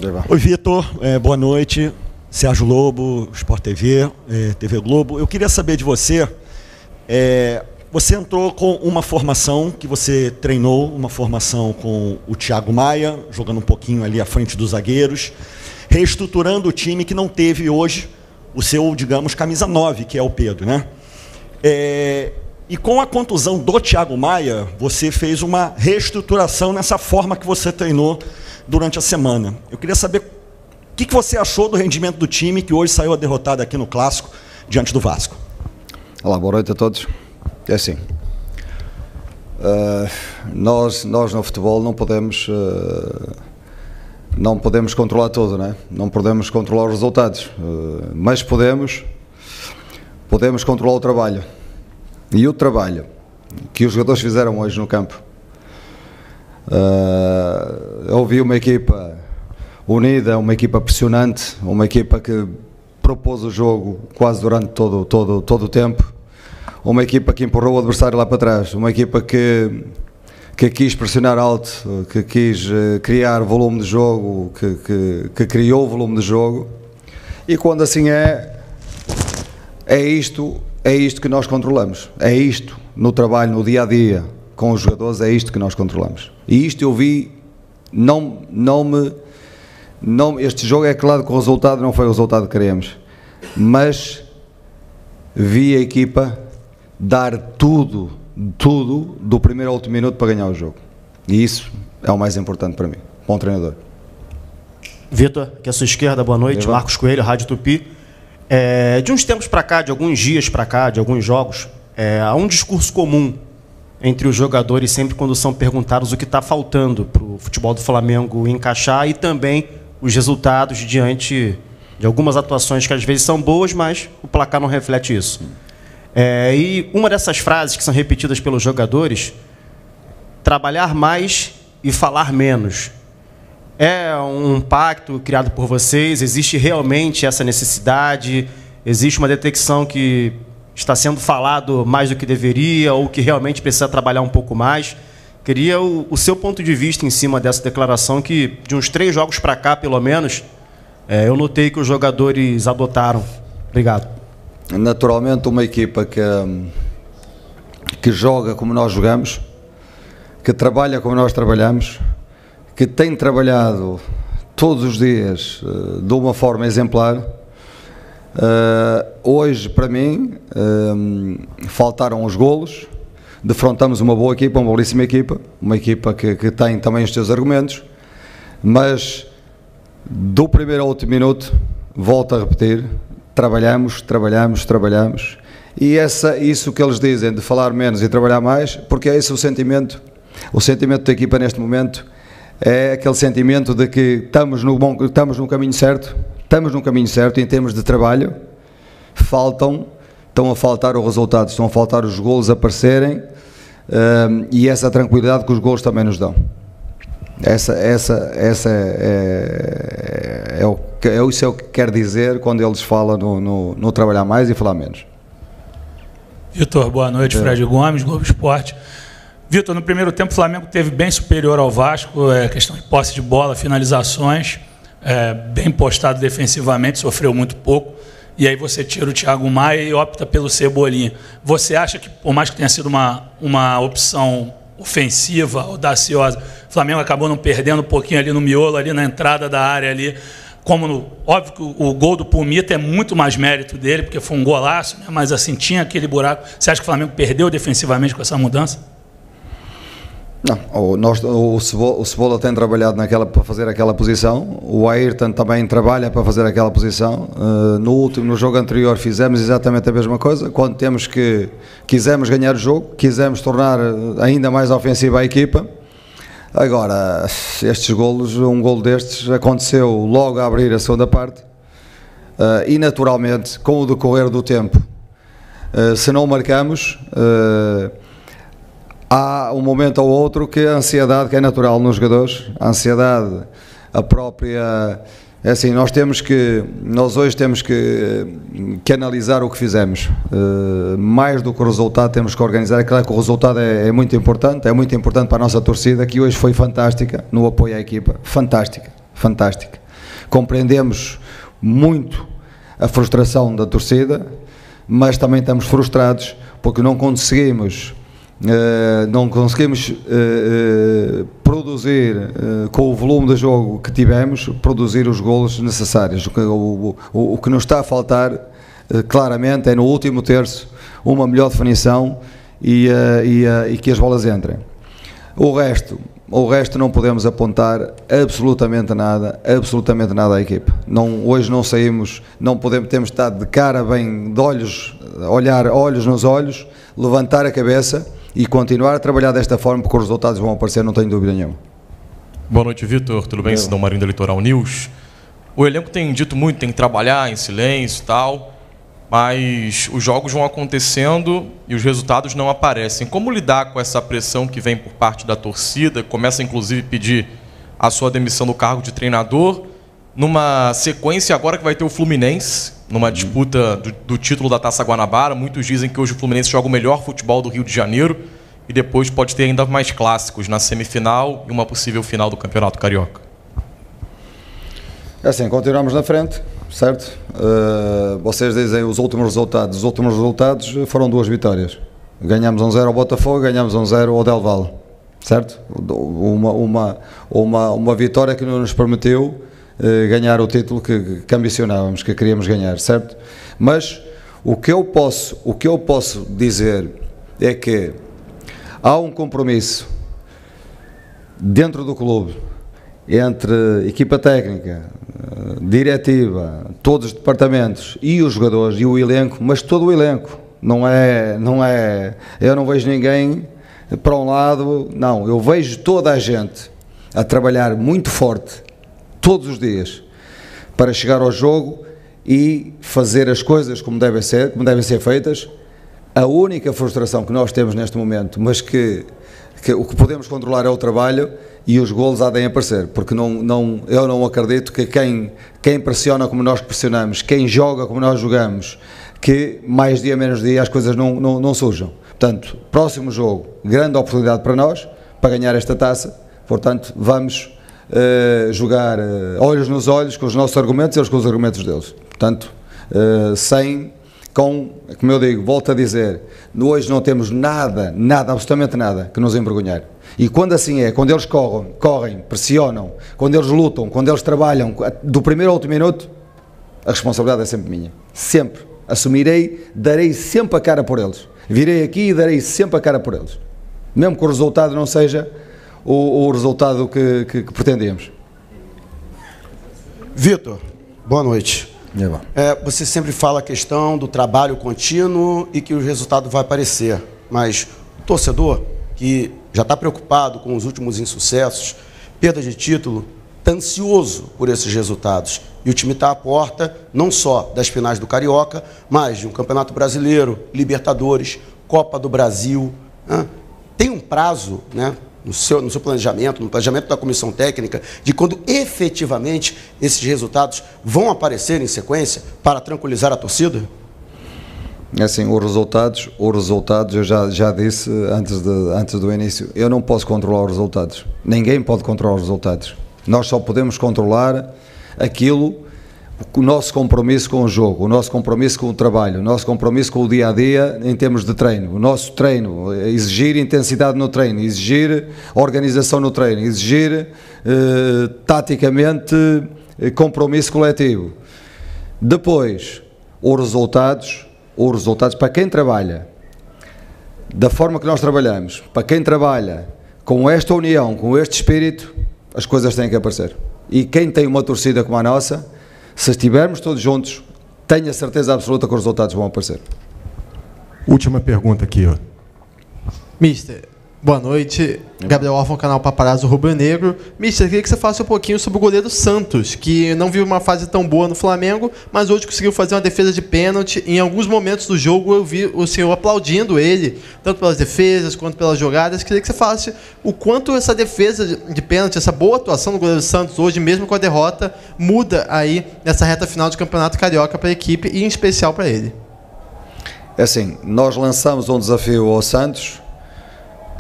Oi, Vitor, boa noite. Sérgio Lobo, Sport TV, TV Globo. Eu queria saber de você, você entrou com uma formação que você treinou, uma formação com o Thiago Maia, jogando um pouquinho ali à frente dos zagueiros, reestruturando o time que não teve hoje o seu, digamos, camisa 9, que é o Pedro, né? E com a contusão do Thiago Maia, você fez uma reestruturação nessa forma que você treinou durante a semana. Eu queria saber o que você achou do rendimento do time que hoje saiu derrotado aqui no Clássico, diante do Vasco. Olá, boa noite a todos. É assim, nós no futebol não podemos controlar tudo, né? Não podemos controlar os resultados, mas podemos controlar o trabalho. E o trabalho que os jogadores fizeram hoje no campo, eu vi uma equipa unida, uma equipa pressionante, uma equipa que propôs o jogo quase durante todo o tempo, uma equipa que empurrou o adversário lá para trás, uma equipa que quis pressionar alto, que quis criar volume de jogo, que criou volume de jogo. E quando assim é isto que nós controlamos, é isto no trabalho, no dia a dia com os jogadores, é isto que nós controlamos. E isto eu vi, este jogo é claro que o resultado não foi o resultado que queremos, mas vi a equipa dar tudo do primeiro ao último minuto para ganhar o jogo, e isso é o mais importante para mim, bom treinador. Vitor, aqui à sua esquerda, boa noite. Marcos Coelho, Rádio Tupi. De uns tempos para cá, de alguns dias para cá, de alguns jogos, há um discurso comum entre os jogadores sempre quando são perguntados o que está faltando para o futebol do Flamengo encaixar, e também os resultados diante de algumas atuações que às vezes são boas, mas o placar não reflete isso. E uma dessas frases que são repetidas pelos jogadores: trabalhar mais e falar menos. É um pacto criado por vocês? Existe realmente essa necessidade? Existe uma detecção que está sendo falado mais do que deveria, ou que realmente precisa trabalhar um pouco mais? Queria o seu ponto de vista em cima dessa declaração que, de uns 3 jogos para cá, pelo menos, eu notei que os jogadores adotaram. Obrigado. Naturalmente, uma equipa que joga como nós jogamos, que trabalha como nós trabalhamos, que tem trabalhado todos os dias de uma forma exemplar. Hoje, para mim, faltaram os golos, defrontamos uma boa equipa, uma belíssima equipa, uma equipa que tem também os seus argumentos, mas do primeiro ao último minuto, volto a repetir, trabalhamos, e isso que eles dizem de falar menos e trabalhar mais, porque é esse o sentimento da equipa neste momento. É aquele sentimento de que estamos no caminho certo, em termos de trabalho. Estão a faltar os resultados, estão a faltar os golos aparecerem, e essa tranquilidade que os golos também nos dão. Isso é o que quer dizer quando eles falam no trabalhar mais e falar menos. Vitor, boa noite. Fred Gomes, Globo Esporte. Vitor, no primeiro tempo o Flamengo teve bem superior ao Vasco, questão de posse de bola, finalizações, bem postado defensivamente, sofreu muito pouco, e aí você tira o Thiago Maia e opta pelo Cebolinha. Você acha que, por mais que tenha sido uma opção ofensiva, audaciosa, o Flamengo acabou não perdendo um pouquinho ali no miolo, ali na entrada da área, ali, óbvio que o gol do Pumita é muito mais mérito dele, porque foi um golaço, né? Mas assim, tinha aquele buraco. Você acha que o Flamengo perdeu defensivamente com essa mudança? Não, o Cebola tem trabalhado para fazer aquela posição, o Ayrton também trabalha para fazer aquela posição. No jogo anterior fizemos exatamente a mesma coisa, quando quisemos ganhar o jogo, quisemos tornar ainda mais ofensiva a equipa. Agora, um golo destes aconteceu logo a abrir a segunda parte, e naturalmente, com o decorrer do tempo, se não marcamos, há um momento ou outro que a ansiedade, que é natural nos jogadores, a ansiedade, a própria... É assim, nós hoje temos que analisar o que fizemos, mais do que o resultado temos que organizar. É claro que o resultado é muito importante para a nossa torcida, que hoje foi fantástica no apoio à equipa, fantástica. Compreendemos muito a frustração da torcida, mas também estamos frustrados porque não conseguimos produzir, com o volume de jogo que tivemos, produzir os golos necessários. O que nos está a faltar, claramente, é no último terço uma melhor definição e que as bolas entrem. O resto não podemos apontar absolutamente nada à equipa. Hoje não saímos, temos de estar de cara bem, de olhos, olhar olhos nos olhos, levantar a cabeça e continuar a trabalhar desta forma, porque os resultados vão aparecer, não tenho dúvida nenhuma. Boa noite, Vitor. Tudo bem? Cidadão Marinho da Litoral News. O elenco tem dito muito, tem que trabalhar em silêncio e tal, mas os jogos vão acontecendo e os resultados não aparecem. Como lidar com essa pressão que vem por parte da torcida? Começa, inclusive, a pedir a sua demissão do cargo de treinador, numa sequência agora que vai ter o Fluminense, numa disputa do título da Taça Guanabara. Muitos dizem que hoje o Fluminense joga o melhor futebol do Rio de Janeiro e depois pode ter ainda mais clássicos na semifinal e uma possível final do Campeonato Carioca. É assim, continuamos na frente, certo? Vocês dizem os últimos resultados. Os últimos resultados foram 2 vitórias. Ganhamos 1-0 ao Botafogo, ganhamos 1-0 ao Del Valle, certo? Uma vitória que não nos permitiu ganhar o título que ambicionávamos, que queríamos ganhar, certo? Mas o que eu posso dizer é que há um compromisso dentro do clube entre equipa técnica, diretiva, todos os departamentos e os jogadores e o elenco, mas todo o elenco, não é, eu não vejo ninguém para um lado, não, eu vejo toda a gente a trabalhar muito forte, todos os dias, para chegar ao jogo e fazer as coisas como devem ser feitas. A única frustração que nós temos neste momento, mas que o que podemos controlar é o trabalho e os golos há de aparecer, porque eu não acredito que quem pressiona como nós pressionamos, quem joga como nós jogamos, que mais dia menos dia as coisas não surjam. Portanto, próximo jogo, grande oportunidade para nós, para ganhar esta taça, portanto, vamos jogar olhos nos olhos com os nossos argumentos e eles com os argumentos deles. Portanto, como eu digo, volto a dizer, hoje não temos nada, absolutamente nada que nos envergonhar. E quando assim é, quando eles correm, pressionam, quando eles lutam, quando eles trabalham, do primeiro ao último minuto, a responsabilidade é sempre minha. Sempre. Assumirei, darei sempre a cara por eles. Virei aqui e darei sempre a cara por eles. Mesmo que o resultado não seja o resultado que pretendíamos. Vitor, boa noite. Você sempre fala a questão do trabalho contínuo e que o resultado vai aparecer, mas o torcedor que já está preocupado com os últimos insucessos, perda de título, está ansioso por esses resultados. E o time está à porta não só das finais do Carioca, mas de um Campeonato Brasileiro, Libertadores, Copa do Brasil. Tem um prazo, né, no seu planejamento, no planejamento da comissão técnica, de quando efetivamente esses resultados vão aparecer em sequência para tranquilizar a torcida? Assim, os resultados eu já disse antes do início, eu não posso controlar os resultados. Ninguém pode controlar os resultados. Nós só podemos controlar o nosso compromisso com o jogo, o nosso compromisso com o trabalho, o nosso compromisso com o dia-a-dia em termos de treino. O nosso treino, exigir intensidade no treino, exigir organização no treino, exigir taticamente compromisso coletivo. Depois, os resultados para quem trabalha, da forma que nós trabalhamos, para quem trabalha com esta união, com este espírito, as coisas têm que aparecer. E quem tem uma torcida como a nossa, se estivermos todos juntos, tenho a certeza absoluta que os resultados vão aparecer. Última pergunta aqui, ó. Mister, boa noite. Gabriel Orfan, canal Paparazzo Rubro Negro. Mister, queria que você falasse um pouquinho sobre o goleiro Santos, que não viu uma fase tão boa no Flamengo, mas hoje conseguiu fazer uma defesa de pênalti. Em alguns momentos do jogo eu vi o senhor aplaudindo ele, tanto pelas defesas quanto pelas jogadas. Queria que você falasse o quanto essa defesa de pênalti, essa boa atuação do goleiro Santos hoje, mesmo com a derrota, muda aí nessa reta final do Campeonato Carioca para a equipe e em especial para ele. É assim, nós lançamos um desafio ao Santos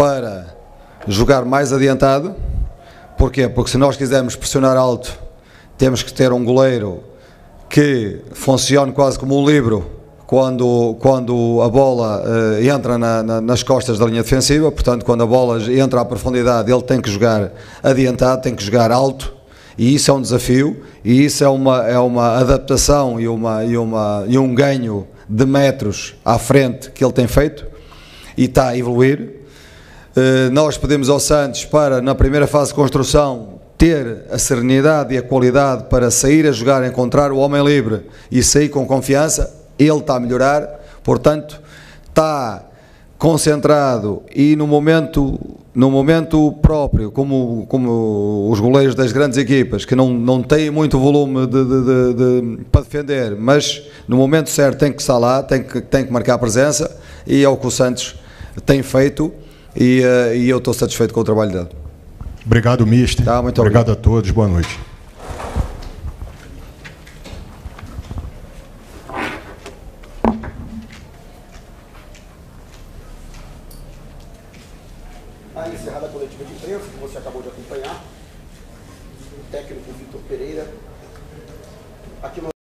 para jogar mais adiantado. Porquê? Porque se nós quisermos pressionar alto temos que ter um goleiro que funcione quase como um livro quando a bola entra nas costas da linha defensiva. Portanto, quando a bola entra à profundidade, ele tem que jogar adiantado, tem que jogar alto, e isso é um desafio, e isso é uma adaptação e um ganho de metros à frente que ele tem feito e está a evoluir. Nós pedimos ao Santos para, na primeira fase de construção, ter a serenidade e a qualidade para sair a jogar, encontrar o homem livre e sair com confiança. Ele está a melhorar, portanto, está concentrado e no momento próprio, como os goleiros das grandes equipas, que não têm muito volume para defender, mas no momento certo tem que estar lá, tem que marcar presença, e é o que o Santos tem feito, e eu estou satisfeito com o trabalho dele. Obrigado, mister. Tá, muito obrigado a todos. Boa noite. Encerrada a coletiva de imprensa, que você acabou de acompanhar, o técnico Vitor Pereira. Aqui